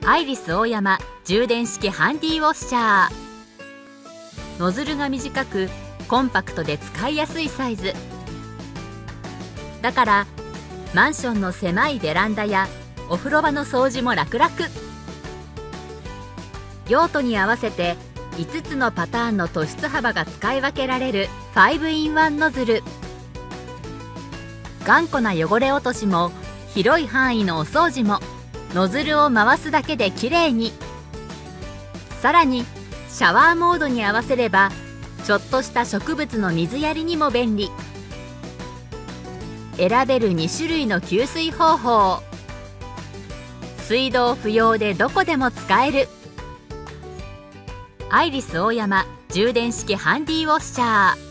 アイリスオーヤマ充電式ハンディウォッシャー。ノズルが短くコンパクトで使いやすいサイズだから、マンションの狭いベランダやお風呂場の掃除も楽々。用途に合わせて5つのパターンの突出幅が使い分けられる 5-in-1 ノズル。頑固な汚れ落としも広い範囲のお掃除もノズルを回すだけできれいに。さらにシャワーモードに合わせればちょっとした植物の水やりにも便利。選べる2種類の給水方法。水道不要でどこでも使える。アイリスオーヤマ充電式ハンディウォッシャー。